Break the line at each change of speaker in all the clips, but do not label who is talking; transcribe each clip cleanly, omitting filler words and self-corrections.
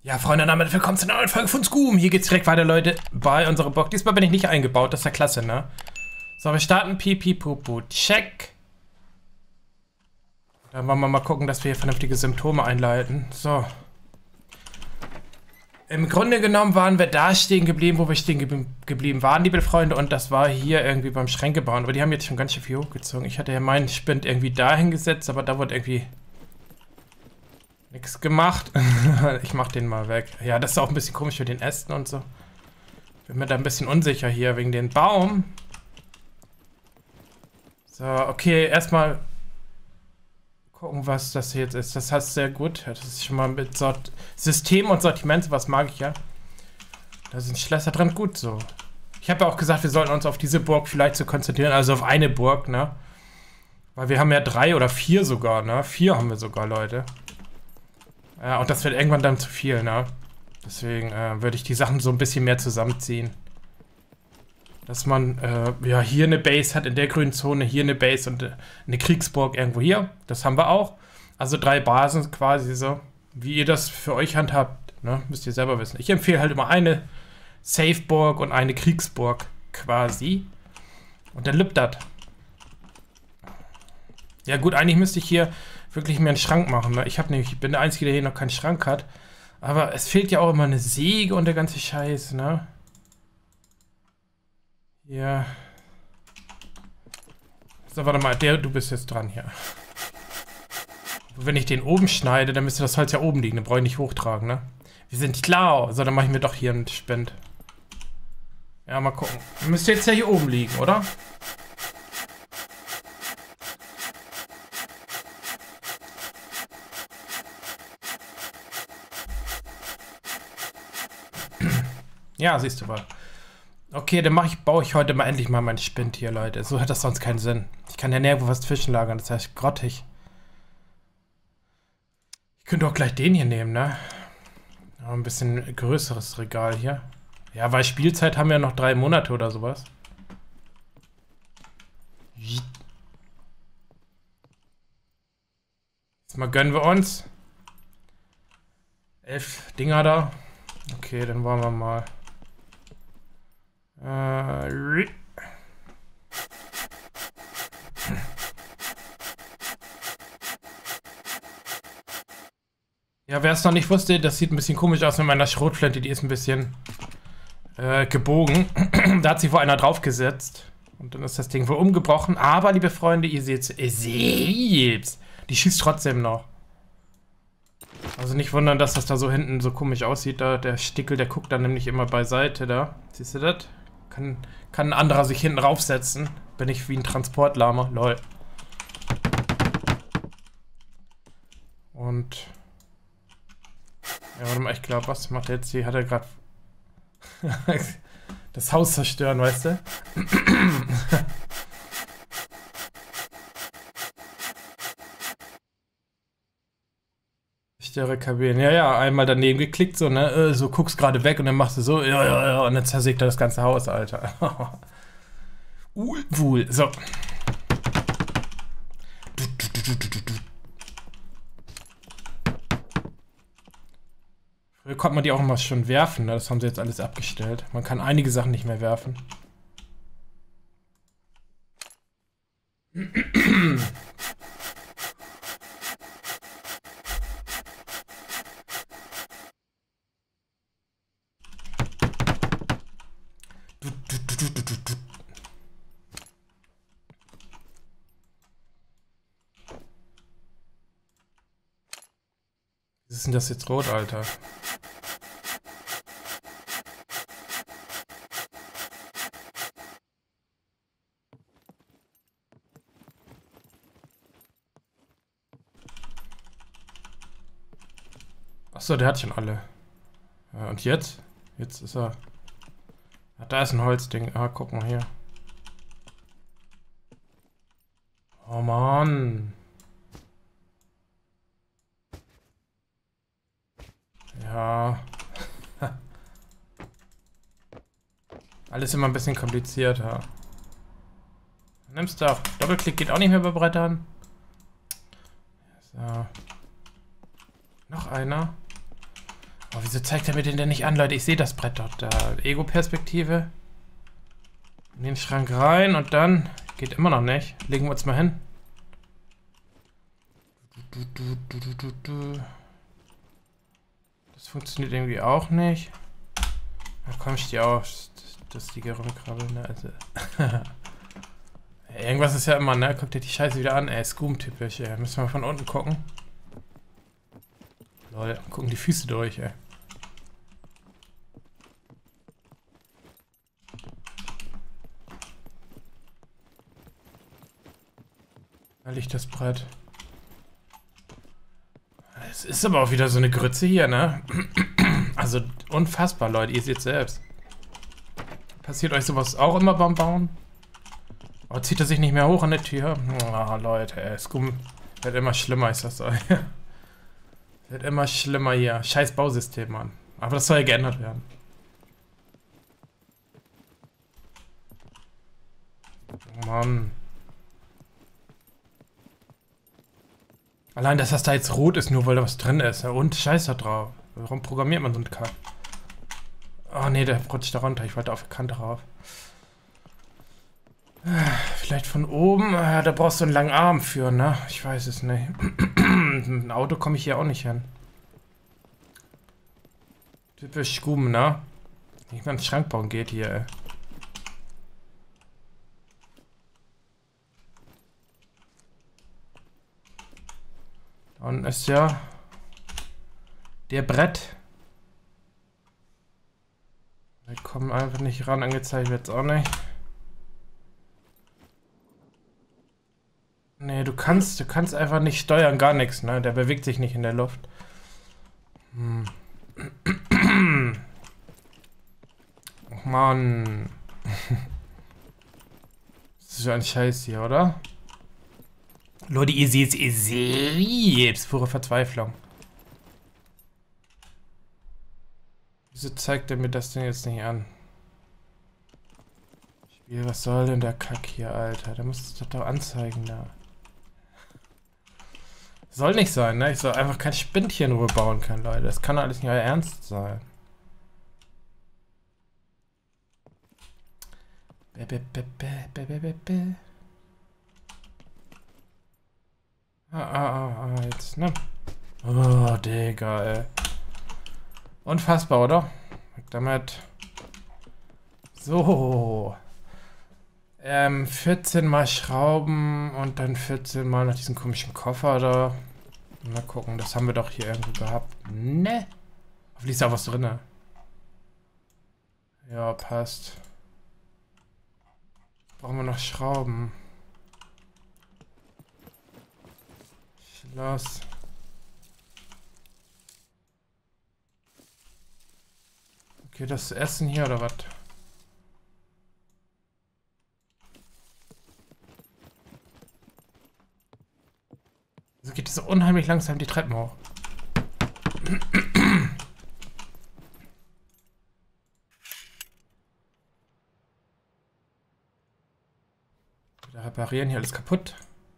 Ja, Freunde, damit willkommen zu einer neuen Folge von Scum. Hier geht's direkt weiter, Leute, bei unserem Bock. Diesmal bin ich nicht eingebaut, das ist ja klasse, ne? So, wir starten Pipi Pupu. Check. Dann wollen wir mal gucken, dass wir hier vernünftige Symptome einleiten. So. Im Grunde genommen waren wir da stehen geblieben, wo wir stehen geblieben waren, liebe Freunde. Und das war hier irgendwie beim Schränke bauen. Aber die haben jetzt schon ganz schön viel hochgezogen. Ich hatte ja meinen Spind irgendwie dahin gesetzt, aber da wurde irgendwie nichts gemacht. Ich mach den mal weg. Ja, das ist auch ein bisschen komisch mit den Ästen und so. Bin mir da ein bisschen unsicher hier wegen den Baum. So, okay, erstmal gucken, was das jetzt ist. Das heißt sehr gut. Das ist schon mal mit System und Sortiment, was mag ich ja. Da sind Schlösser drin, gut so. Ich habe ja auch gesagt, wir sollten uns auf diese Burg vielleicht so konzentrieren, also auf eine Burg, ne? Weil wir haben ja 3 oder 4 sogar, ne? 4 haben wir sogar, Leute. Ja, und das wird irgendwann dann zu viel, ne? Deswegen würde ich die Sachen so ein bisschen mehr zusammenziehen. Dass man, ja, hier eine Base hat in der grünen Zone, hier eine Base und eine Kriegsburg irgendwo hier. Das haben wir auch. Also 3 Basen quasi so. Wie ihr das für euch handhabt, ne? Müsst ihr selber wissen. Ich empfehle halt immer eine Safeburg und eine Kriegsburg quasi. Und dann lübt das. Ja gut, eigentlich müsste ich hier wirklich mehr einen Schrank machen, ne? Ich bin der Einzige, der hier noch keinen Schrank hat. Aber es fehlt ja auch immer eine Säge und der ganze Scheiß, ne? Ja. So, warte mal, du bist jetzt dran hier. Wenn ich den oben schneide, dann müsste das Holz ja oben liegen. Dann brauche ich nicht hochtragen, ne? Wir sind klar. So, dann mache ich mir doch hier einen Spind. Ja, mal gucken. Müsste jetzt ja hier oben liegen, oder? Ja, siehst du mal. Okay, dann baue ich heute mal endlich mal meinen Spind hier, Leute. So hat das sonst keinen Sinn. Ich kann ja nirgendwo was zwischenlagern, das heißt grottig. Ich könnte auch gleich den hier nehmen, ne? Aber ein bisschen größeres Regal hier. Ja, weil Spielzeit haben wir ja noch 3 Monate oder sowas. Jetzt mal gönnen wir uns. 11 Dinger da. Okay, dann wollen wir mal. Ja, wer es noch nicht wusste, das sieht ein bisschen komisch aus mit meiner Schrotflinte. Die ist ein bisschen gebogen. Da hat sich wohl einer draufgesetzt. Und dann ist das Ding wohl umgebrochen. Aber, liebe Freunde, ihr seht's. Die schießt trotzdem noch. Also nicht wundern, dass das da so hinten so komisch aussieht. Da der Stickel, der guckt dann nämlich immer beiseite da. Siehst du das? Kann ein anderer sich hinten raufsetzen. Bin ich wie ein Transportlama. Lol. Und ja, warte mal, ich glaube, was macht er jetzt hier? Hat er gerade das Haus zerstören, weißt du? Zerstöre Kabinen. Ja, ja, einmal daneben geklickt, so, ne? So guckst gerade weg und dann machst du so, ja, und dann zersägt er das ganze Haus, Alter. Wohl, so. Früher konnte man die auch immer schon werfen, ne? Das haben sie jetzt alles abgestellt. Man kann einige Sachen nicht mehr werfen. Was ist denn das jetzt rot, Alter? Achso, der hat schon alle. Ja, und jetzt? Jetzt ist er. Ah, da ist ein Holzding. Ah, guck mal hier. Oh Mann. Ja. Alles immer ein bisschen komplizierter. Nimmst du auch. Doppelklick geht auch nicht mehr bei Brettern. So. Noch einer. Oh, wieso zeigt er mir den denn nicht an, Leute? Ich sehe das Brett dort da. Ego-Perspektive. In den Schrank rein und dann... Geht immer noch nicht. Legen wir uns mal hin. Das funktioniert irgendwie auch nicht. Da komm ich dir auf. Das ist die rumkrabbeln, ne? Also. Irgendwas ist ja immer, ne? Guck dir die Scheiße wieder an, ey. Scoom-typisch, ey. Müssen wir mal von unten gucken. Lol, gucken die Füße durch, ey. Da liegt das Brett. Es ist aber auch wieder so eine Grütze hier, ne? Also unfassbar, Leute. Ihr seht selbst. Passiert euch sowas auch immer beim Bauen? Oh, zieht er sich nicht mehr hoch an der Tür? Oh, Leute, ey. Scum wird immer schlimmer, ist das so. Wird immer schlimmer hier. Scheiß Bausystem, Mann. Aber das soll ja geändert werden. Oh, Mann. Allein, dass das da jetzt rot ist, nur weil da was drin ist. Und Scheiß da drauf. Warum programmiert man so einen Kack? Oh ne, der rutscht da runter. Ich wollte auf die Kante rauf. Vielleicht von oben. Da brauchst du einen langen Arm für, ne? Ich weiß es nicht. Mit einem Auto komme ich hier auch nicht hin. Typisch Scum, ne? Nicht mal einen Schrank bauen geht hier, ey. Da unten ist ja der Brett. Wir kommen einfach nicht ran, angezeigt wird es auch nicht. Nee, du kannst einfach nicht steuern, gar nichts, ne? Der bewegt sich nicht in der Luft. Oh Mann. Das ist so ein Scheiß hier, oder? Leute, ihr seht es, pure Verzweiflung. Wieso zeigt er mir das denn jetzt nicht an? Spiel, was soll denn der Kack hier, Alter? Der muss es doch anzeigen da. Soll nicht sein, ne? Ich soll einfach kein Spindchen nur bauen können, Leute. Das kann alles nicht euer Ernst sein. Jetzt, ne? Oh, Digga, ey. Unfassbar, oder? Damit. So. 14 mal Schrauben und dann 14 mal nach diesem komischen Koffer da. Mal gucken, das haben wir doch hier irgendwo gehabt. Ne? Hoffentlich ist da was drin. Ja, passt. Brauchen wir noch Schrauben. Schloss. Okay, das Essen hier oder was? Also geht es so unheimlich langsam die Treppen hoch. Wieder reparieren, hier alles kaputt.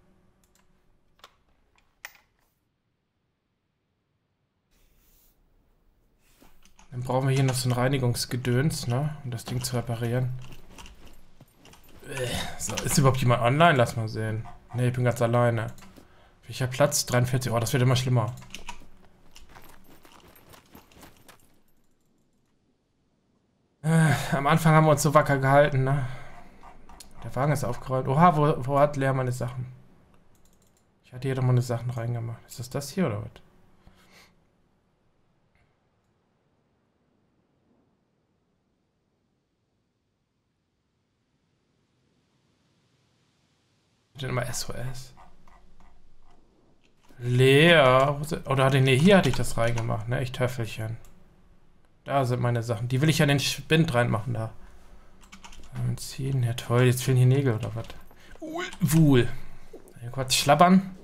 Dann brauchen wir hier noch so ein Reinigungsgedöns, ne? Um das Ding zu reparieren. So, ist überhaupt jemand online? Lass mal sehen. Ne, ich bin ganz alleine. Welcher Platz? 43. Oh, das wird immer schlimmer. Am Anfang haben wir uns so wacker gehalten, ne? Der Wagen ist aufgerollt. Oha, wo hat Lea meine Sachen? Ich hatte hier doch meine Sachen reingemacht. Ist das hier oder was? Denn immer SOS. Lea. Oder hatte ich. Ne, hier hatte ich das reingemacht, ne? Ich Töffelchen. Da sind meine Sachen. Die will ich ja in den Spind reinmachen da. Ziehen. Ja toll, jetzt fehlen hier Nägel oder was? Wuhl. Kurz schlabbern.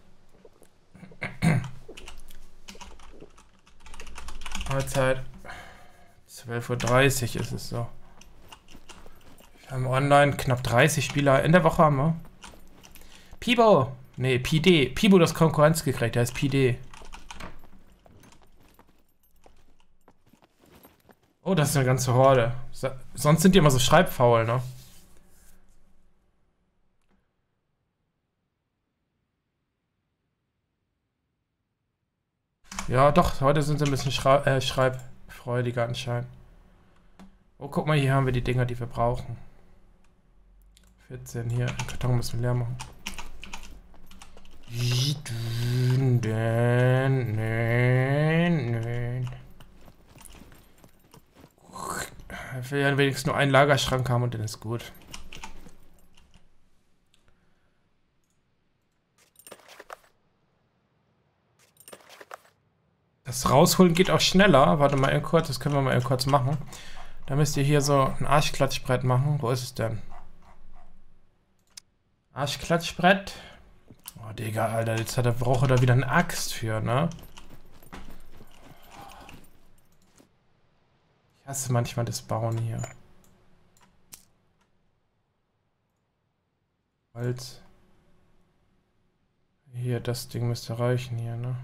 Mahlzeit. 12:30 Uhr ist es so. Wir haben online knapp 30 Spieler in der Woche haben wir. Pibo. Ne, PD. Pibo das Konkurrenz gekriegt, der ist PD. Oh, das ist eine ganze Horde. Sonst sind die immer so schreibfaul, ne? Ja, doch, heute sind sie ein bisschen schreibfreudiger anscheinend. Oh, guck mal, hier haben wir die Dinger, die wir brauchen. 14, hier, den Karton müssen wir leer machen. Ich will ja wenigstens nur einen Lagerschrank haben und dann ist gut. Das Rausholen geht auch schneller. Warte mal eben kurz, das können wir mal eben kurz machen. Da müsst ihr hier so ein Arschklatschbrett machen. Wo ist es denn? Arschklatschbrett. Oh, Digga, Alter, jetzt braucht er da wieder eine Axt für, ne? Ich hasse manchmal das Bauen hier. Holz. Hier, das Ding müsste reichen hier, ne?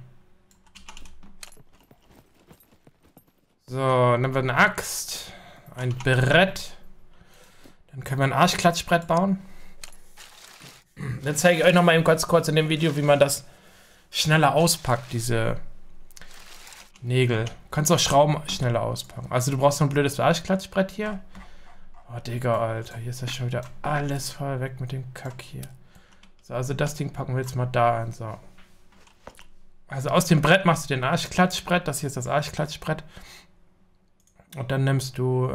So, nehmen wir eine Axt. Ein Brett. Dann können wir ein Arschklatschbrett bauen. Dann zeige ich euch nochmal eben ganz kurz in dem Video, wie man das schneller auspackt, diese Nägel. Du kannst auch Schrauben schneller auspacken. Also du brauchst so ein blödes Arschklatschbrett hier. Oh, Digga, Alter. Hier ist das schon wieder alles voll weg mit dem Kack hier. So, also das Ding packen wir jetzt mal da ein. So. Also aus dem Brett machst du den Arschklatschbrett. Das hier ist das Arschklatschbrett. Und dann nimmst du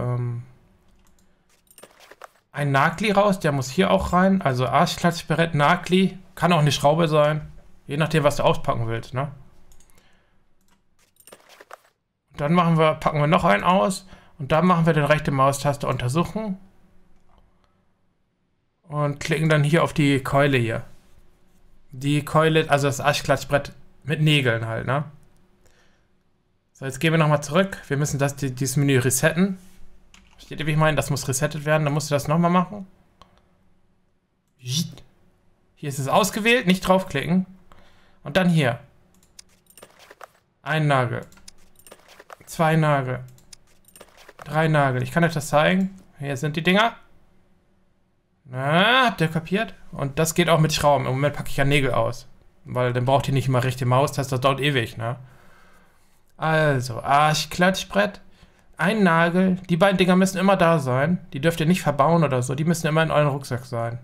ein Nagli raus, der muss hier auch rein. Also Arschklatschbrett, Nagli. Kann auch eine Schraube sein. Je nachdem, was du auspacken willst, ne? Und dann packen wir noch einen aus. Und dann machen wir den rechte Maustaste untersuchen. Und klicken dann hier auf die Keule hier. Die Keule, also das Arschklatschbrett mit Nägeln halt, ne? So, jetzt gehen wir nochmal zurück. Wir müssen dieses Menü resetten. Versteht ihr, wie ich meine? Das muss resettet werden. Dann musst du das nochmal machen. Hier ist es ausgewählt. Nicht draufklicken. Und dann hier. Ein Nagel. 2 Nagel. 3 Nagel. Ich kann euch das zeigen. Hier sind die Dinger. Na, habt ihr kapiert? Und das geht auch mit Schrauben. Im Moment packe ich ja Nägel aus. Weil dann braucht ihr nicht immer rechte Maustaste. Das dauert ewig, ne? Also, Arschklatschbrett. Ein Nagel. Die beiden Dinger müssen immer da sein. Die dürft ihr nicht verbauen oder so. Die müssen immer in euren Rucksack sein.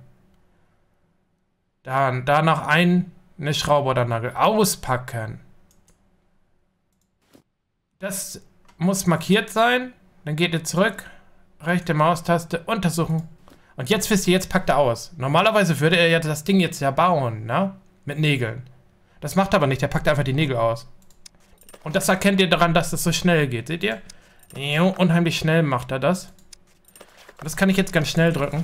Dann, danach eine Schraube oder Nagel. Auspacken. Das muss markiert sein. Dann geht ihr zurück. Rechte Maustaste. Untersuchen. Und jetzt wisst ihr, jetzt packt er aus. Normalerweise würde er ja das Ding jetzt ja bauen, ne? Mit Nägeln. Das macht er aber nicht. Der packt einfach die Nägel aus. Und das erkennt ihr daran, dass das so schnell geht. Seht ihr? Unheimlich schnell macht er das. Und das kann ich jetzt ganz schnell drücken.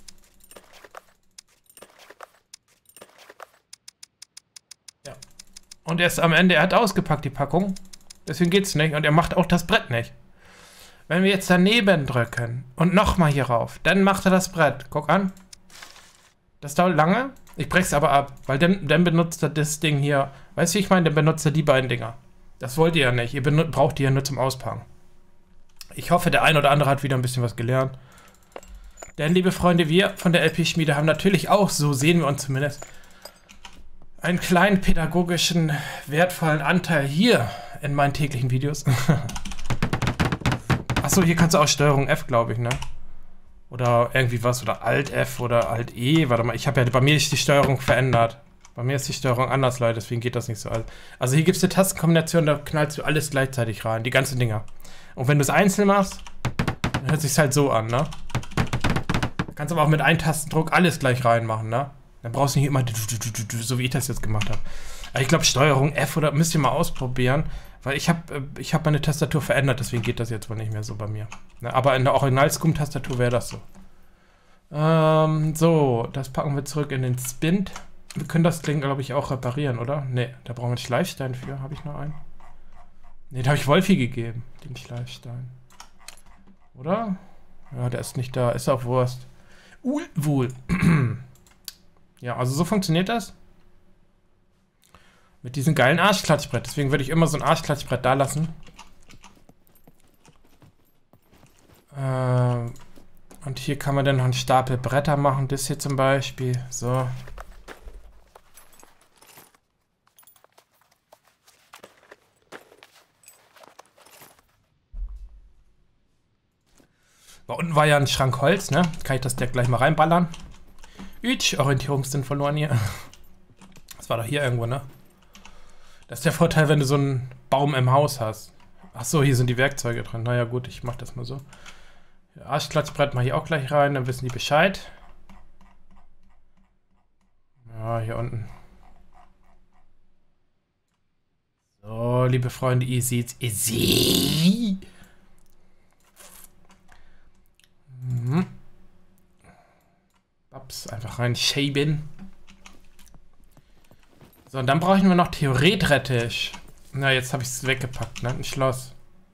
Ja. Und er ist am Ende, er hat ausgepackt die Packung. Deswegen geht's nicht. Und er macht auch das Brett nicht. Wenn wir jetzt daneben drücken und nochmal hier rauf, dann macht er das Brett. Guck an. Das dauert lange. Ich brech's aber ab, weil dann benutzt er das Ding hier. Weißt du, wie ich meine? Dann benutzt er die beiden Dinger. Das wollt ihr ja nicht. Ihr braucht die ja nur zum Auspacken. Ich hoffe, der ein oder andere hat wieder ein bisschen was gelernt. Denn, liebe Freunde, wir von der LP-Schmiede haben natürlich auch, so sehen wir uns zumindest, einen kleinen pädagogischen, wertvollen Anteil hier in meinen täglichen Videos. Achso, hier kannst du auch Steuerung F, glaube ich, ne? Oder irgendwie was, oder Alt F oder Alt E. Warte mal, bei mir ist die Steuerung verändert. Bei mir ist die Steuerung anders, Leute, deswegen geht das nicht so. Also hier gibt es eine Tastenkombination, da knallst du alles gleichzeitig rein, die ganzen Dinger. Und wenn du es einzeln machst, dann hört es sich halt so an, ne? Du kannst aber auch mit einem Tastendruck alles gleich reinmachen, ne? Dann brauchst du nicht immer so wie ich das jetzt gemacht habe. Aber ich glaube Steuerung F oder müsst ihr mal ausprobieren, weil ich hab meine Tastatur verändert, deswegen geht das jetzt wohl nicht mehr so bei mir. Ne? Aber in der Original-Scum-Tastatur wäre das so. So, das packen wir zurück in den Spind. Wir können das Ding, glaube ich, auch reparieren, oder? Ne, da brauchen wir einen Schleifstein für. Habe ich noch einen? Ne, da habe ich Wolfi gegeben, den Schleifstein. Oder? Ja, der ist nicht da. Ist auch Wurst. Wohl. Ja, also so funktioniert das. Mit diesem geilen Arschklatschbrett. Deswegen würde ich immer so ein Arschklatschbrett da lassen. Und hier kann man dann noch einen Stapel Bretter machen. Das hier zum Beispiel. So. Da unten war ja ein Schrank Holz, ne? Kann ich das direkt gleich mal reinballern? Orientierungssinn verloren hier. Das war doch hier irgendwo, ne? Das ist der Vorteil, wenn du so einen Baum im Haus hast. Achso, hier sind die Werkzeuge drin. Naja gut, ich mach das mal so. Arschklatschbrett mal hier auch gleich rein, dann wissen die Bescheid. Ja, hier unten. So, liebe Freunde, ihr seht's. Ihr seht. Babs, einfach rein schaben. So, und dann brauchen wir noch theoretisch. Na, jetzt habe ich es weggepackt, ne? Ein Schloss.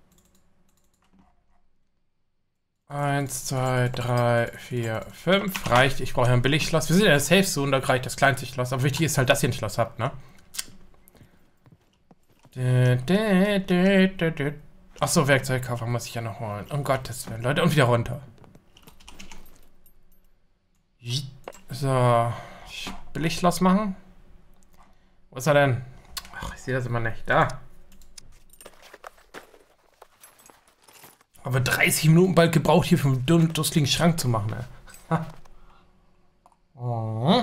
1, 2, 3, 4, 5. Reicht. Ich brauche ja ein Billigschloss. Wir sind in der Safe Zone, da reicht das kleinste Schloss. Aber wichtig ist halt, dass ihr ein Schloss habt, ne? Achso, Werkzeugkoffer muss ich ja noch holen. Um Gottes Willen, Leute. Und wieder runter. So. Billigschloss machen. Wo ist er denn? Ach, ich sehe das immer nicht. Da. Aber 30 Minuten bald gebraucht hier für einen dummen, dusseligen Schrank zu machen, ne? Oh.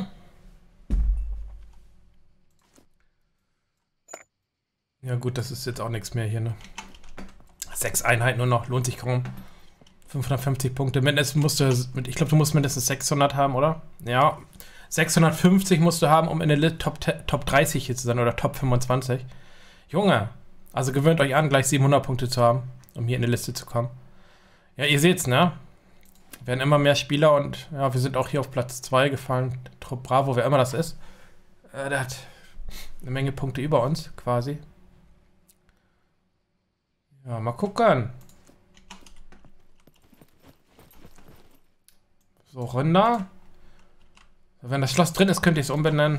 Ja gut, das ist jetzt auch nichts mehr hier, ne? 6 Einheiten nur noch, lohnt sich kaum. 550 Punkte. Mindestens musst du, ich glaube, du musst mindestens 600 haben, oder? Ja. 650 musst du haben, um in der Top 30 hier zu sein, oder Top 25. Junge, also gewöhnt euch an, gleich 700 Punkte zu haben, um hier in die Liste zu kommen. Ja, ihr seht's, ne? Werden immer mehr Spieler und ja, wir sind auch hier auf Platz 2 gefallen. Trupp Bravo, wer immer das ist. Der hat eine Menge Punkte über uns, quasi. Ja, mal gucken. So, runter. Wenn das Schloss drin ist, könnt ihr es umbenennen.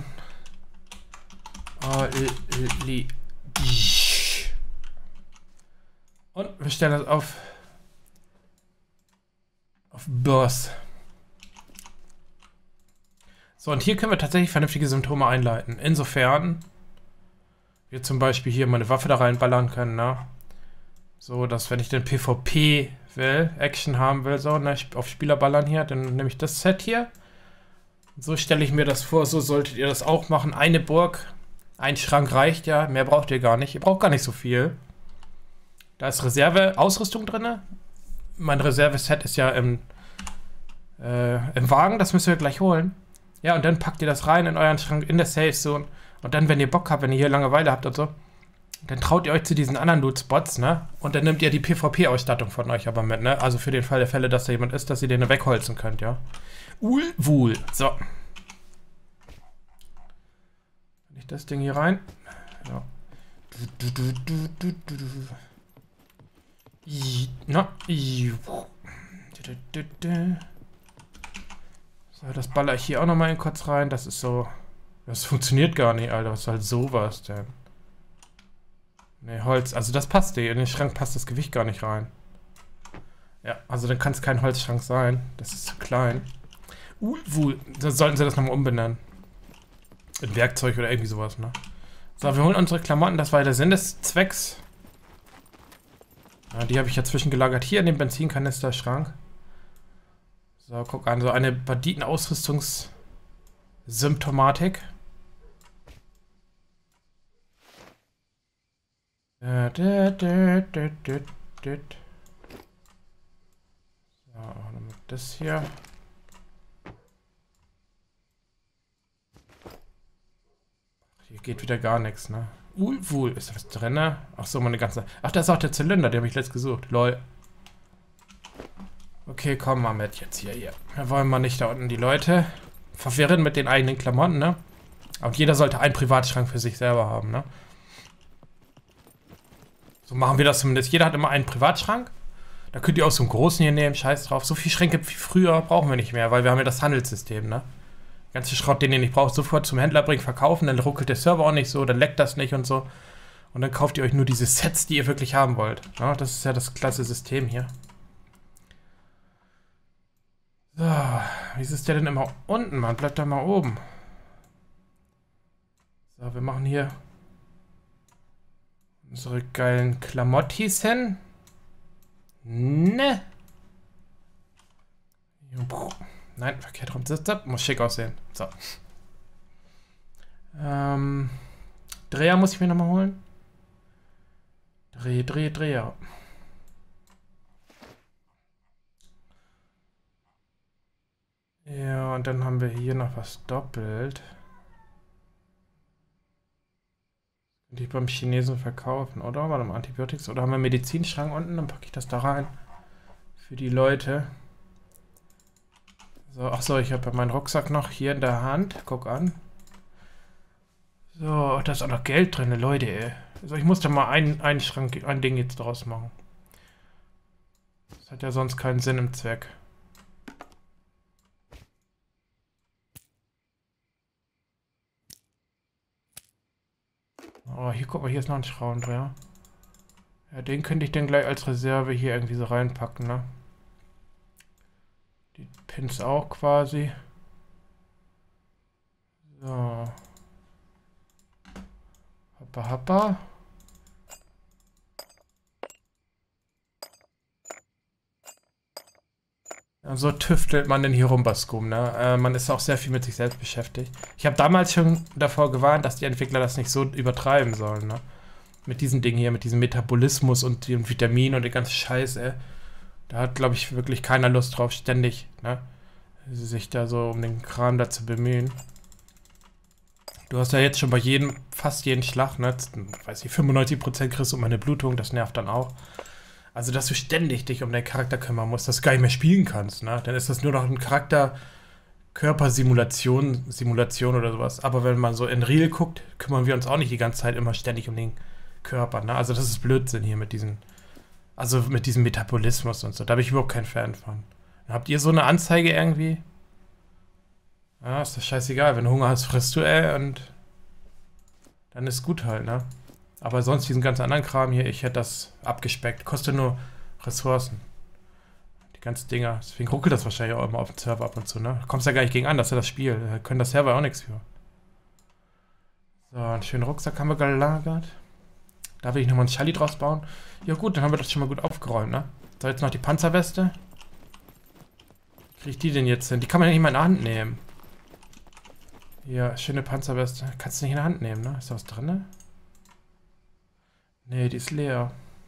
Und wir stellen das auf Boss. So, und hier können wir tatsächlich vernünftige Symptome einleiten. Insofern wir zum Beispiel hier mal eine Waffe da reinballern können, ne? So, dass wenn ich den PvP will, Action haben will, so, ne, auf Spieler ballern hier, dann nehme ich das Set hier. So stelle ich mir das vor, so solltet ihr das auch machen. Eine Burg, ein Schrank reicht ja, mehr braucht ihr gar nicht. Ihr braucht gar nicht so viel. Da ist Reserve-Ausrüstung drin. Mein Reserve-Set ist ja im Wagen, das müsst ihr gleich holen. Ja, und dann packt ihr das rein in euren Schrank, in der Safe Zone. Und dann, wenn ihr Bock habt, wenn ihr hier Langeweile habt und so, dann traut ihr euch zu diesen anderen Loot-Spots, ne? Und dann nehmt ihr die PvP-Ausstattung von euch aber mit, ne? Also für den Fall der Fälle, dass da jemand ist, dass ihr den wegholzen könnt, ja? Wohl. So. Nicht das Ding hier rein. Ja. Na. So, das baller ich hier auch nochmal kurz rein. Das ist so. Das funktioniert gar nicht, Alter. Was soll sowas denn? Ne, Holz. Also das passt dir. In den Schrank passt das Gewicht gar nicht rein. Ja, also dann kann es kein Holzschrank sein. Das ist zu klein. Dann sollten sie das nochmal umbenennen. In Werkzeug oder irgendwie sowas, ne? So, wir holen unsere Klamotten. Das war der Sinn des Zwecks. Ja, die habe ich ja zwischengelagert. Hier in dem Benzinkanisterschrank. So, guck an. So eine Banditenausrüstungssymptomatik. So, das hier. Hier geht wieder gar nichts, ne? Ist da was drin? Ach so, meine ganze. Ach, da ist auch der Zylinder, den habe ich letzt gesucht. Lol. Okay, komm mal mit jetzt hier. Wir wollen mal nicht da unten die Leute verwirren mit den eigenen Klamotten, ne? Und jeder sollte einen Privatschrank für sich selber haben, ne? So machen wir das zumindest. Jeder hat immer einen Privatschrank. Da könnt ihr auch so einen großen hier nehmen, scheiß drauf. So viel Schränke wie früher brauchen wir nicht mehr, weil wir haben ja das Handelssystem, ne? Ganze Schrott, den ihr nicht braucht, sofort zum Händler bringen, verkaufen, dann ruckelt der Server auch nicht so, dann leckt das nicht und so. Und dann kauft ihr euch nur diese Sets, die ihr wirklich haben wollt. Ja, das ist ja das klasse System hier. So, wieso ist der denn immer unten, Mann? Bleibt da mal oben. So, wir machen hier unsere geilen Klamottis hin. Ne. Nein, verkehrt rum. Muss schick aussehen. So. Dreher muss ich mir nochmal holen. Dreher. Ja, und dann haben wir hier noch was doppelt. Könnte ich beim Chinesen verkaufen, oder? Bei einem Antibiotics. Oder haben wir einen Medizinschrank unten? Dann packe ich das da rein. Für die Leute. So, achso, ich habe ja meinen Rucksack noch hier in der Hand. Guck an. So, da ist auch noch Geld drin, Leute, ey. Also ich muss da mal ein Schrank, ein Ding jetzt draus machen. Das hat ja sonst keinen Sinn im Zweck. Oh, hier, guck mal, hier ist noch ein Schraubendreher. Ja, den könnte ich dann gleich als Reserve hier irgendwie so reinpacken, ne? Die Pins auch quasi. So. Hoppa. Ja, so tüftelt man denn hier rum bei Scum, ne? Man ist auch sehr viel mit sich selbst beschäftigt. Ich habe damals schon davor gewarnt, dass die Entwickler das nicht so übertreiben sollen, ne? Mit diesen Dingen hier, mit diesem Metabolismus und den Vitaminen und den ganzen Scheiß, ey. Da hat, glaube ich, wirklich keiner Lust drauf, ständig, ne? Sich da so um den Kram da zu bemühen. Du hast ja jetzt schon bei fast jedem Schlag, ne? Weiß ich, 95% kriegst du um eine Blutung, das nervt dann auch. Also, dass du ständig dich um deinen Charakter kümmern musst, dass du gar nicht mehr spielen kannst, ne? Dann ist das nur noch ein Körpersimulation oder sowas. Aber wenn man so in Real guckt, kümmern wir uns auch nicht die ganze Zeit immer ständig um den Körper, ne? Also, das ist Blödsinn hier mit diesem Metabolismus und so. Da bin ich überhaupt kein Fan von. Habt ihr so eine Anzeige irgendwie? Ja, ist das scheißegal. Wenn du Hunger hast, frisst du, ey, und dann ist gut halt, ne? Aber sonst diesen ganzen anderen Kram hier, ich hätte das abgespeckt. Kostet nur Ressourcen. Die ganzen Dinger. Deswegen ruckelt das wahrscheinlich auch immer auf dem Server ab und zu, ne? Da kommst ja gar nicht gegen an, dass er das Spiel. Da können das Server auch nichts für. So, einen schönen Rucksack haben wir gelagert. Da will ich nochmal einen Schalli draus bauen. Ja gut, dann haben wir das schon mal gut aufgeräumt, ne? So, jetzt noch die Panzerweste. Wie krieg ich die denn jetzt hin? Die kann man ja nicht mal in der Hand nehmen. Ja, schöne Panzerweste. Kannst du nicht in der Hand nehmen, ne? Ist da was drin, ne? Nee, die ist leer.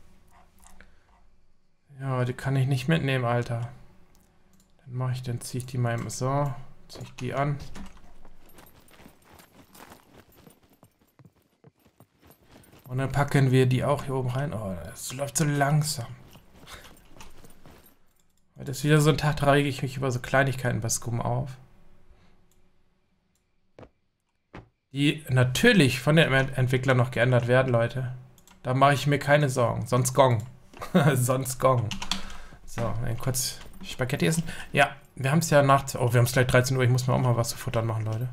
Ja, die kann ich nicht mitnehmen, Alter. Dann ziehe ich die mal eben so. Ziehe ich die an. Und dann packen wir die auch hier oben rein. Oh, das läuft so langsam. Das ist wieder so ein Tag, da rege ich mich über so Kleinigkeiten bei Scum auf. Die natürlich von den Entwicklern noch geändert werden, Leute. Da mache ich mir keine Sorgen. Sonst Gong. Sonst Gong. So, kurz Spaghetti essen. Ja, wir haben es ja nachts. Oh, wir haben es gleich 13 Uhr. Ich muss mir auch mal was zu futtern machen, Leute.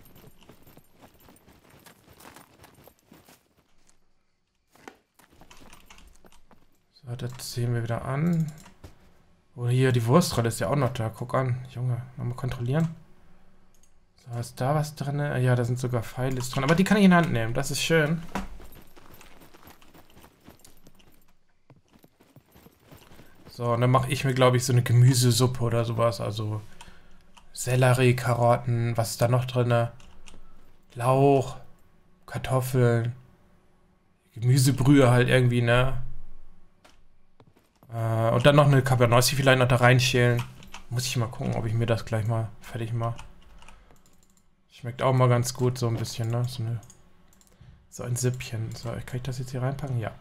So, das sehen wir wieder an. Oh, hier, die Wurstrolle ist ja auch noch da. Guck an. Junge, nochmal kontrollieren. So, ist da was drin? Ja, da sind sogar Pfeile drin. Aber die kann ich in die Hand nehmen. Das ist schön. So, und dann mache ich mir, glaube ich, so eine Gemüsesuppe oder sowas. Also Sellerie, Karotten, was ist da noch drin? Lauch, Kartoffeln, Gemüsebrühe halt irgendwie, ne? Und dann noch eine Cabernossi vielleicht noch da reinschälen. Muss ich mal gucken, ob ich mir das gleich mal fertig mache. Schmeckt auch mal ganz gut, so ein bisschen, ne? So ein Süppchen. So, kann ich das jetzt hier reinpacken? Ja.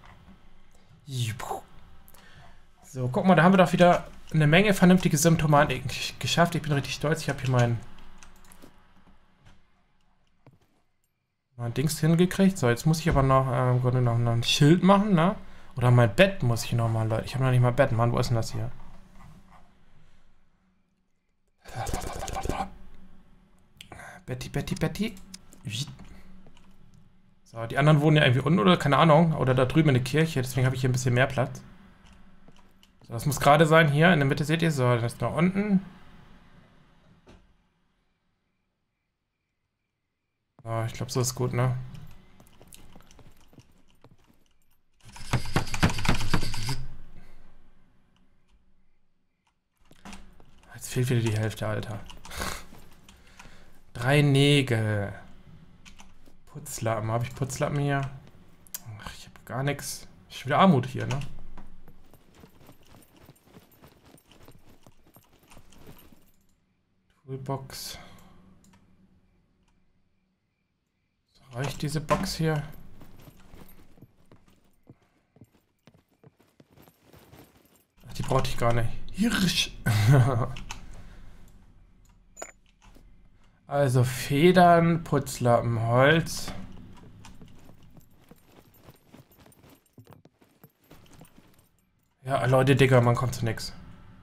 So, guck mal, da haben wir doch wieder eine Menge vernünftige Symptomatik geschafft. Ich bin richtig stolz. Ich habe hier mein Dings hingekriegt. So, jetzt muss ich aber noch im Grunde noch ein Schild machen, ne? Oder mein Bett muss ich noch mal, Leute. Ich habe noch nicht mal Bett. Mann, wo ist denn das hier? Betty. So, die anderen wohnen ja irgendwie unten oder keine Ahnung. Oder da drüben in der Kirche. Deswegen habe ich hier ein bisschen mehr Platz. So, das muss gerade sein. Hier in der Mitte seht ihr. So, das ist noch unten. Oh, ich glaube, so ist gut, ne? Jetzt fehlt wieder die Hälfte, Alter. 3 Nägel. Putzlappen. Habe ich Putzlappen hier? Ach, ich habe gar nichts. Ist wieder Armut hier, ne? Toolbox. So, reicht diese Box hier? Ach, die brauchte ich gar nicht. Hirsch. Also Federn, Putzlappen, Holz. Ja, Leute, Digga, man kommt zu nix.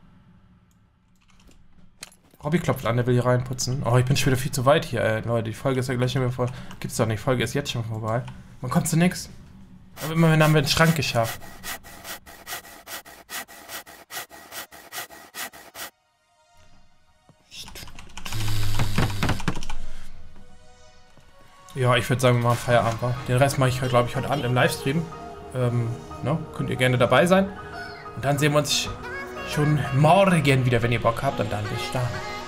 Robby klopft an, der will hier reinputzen. Oh, ich bin schon wieder viel zu weit hier, Leute. Die Folge ist ja gleich schon wieder vorbei. Gibt's doch nicht, die Folge ist jetzt schon vorbei. Man kommt zu nix. Aber immerhin haben wir den Schrank geschafft. Ja, ich würde sagen, wir machen Feierabend, wa? Den Rest mache ich, glaube ich, heute Abend im Livestream. Ne? Könnt ihr gerne dabei sein. Und dann sehen wir uns schon morgen wieder, wenn ihr Bock habt. Und dann bis dann.